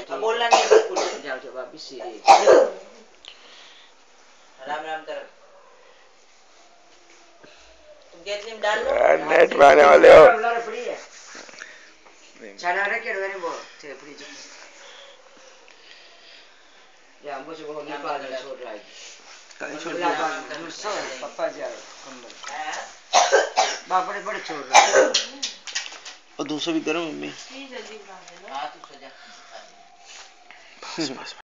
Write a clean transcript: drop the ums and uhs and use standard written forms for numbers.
अब बोलना नहीं बिल्कुल। जाओ जाओ वापिस से राम राम कर तुम केतली में डाल लो नेट में आने वाले हो चला रखे डोरे वो थे फ्रिज या मुझे वो नेपाल में छोड़ रहा है कहीं छोड़ दिया पापा जा कंबल बाप बड़े बड़े छोड़ रहा है और दूसरा भी करो मम्मी जल्दी बना देना। हां तू सजा। बस